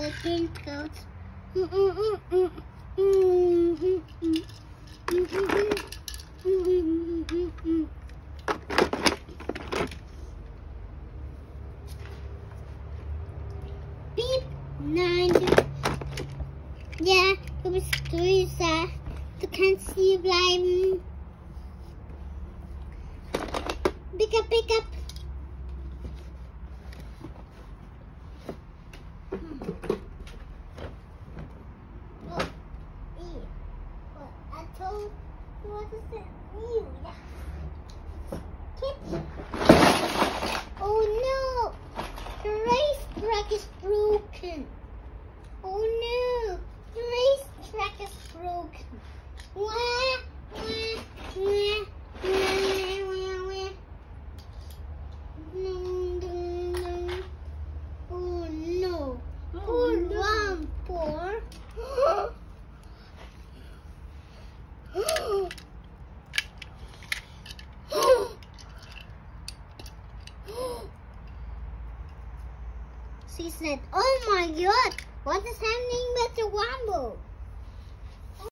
the green goat. Beep, 9. Ja, du bist größer. Du kannst hier bleiben. Pick up, pick up. What is it? Ew, yeah. Kitty. Oh no! The racetrack is broken. Oh no! The racetrack is broken. Wah, wah, wah, wah, wah, wah. Dun, dun, dun. Oh no! Poor one, poor. She said, "Oh my God, what is happening with the Wombo?"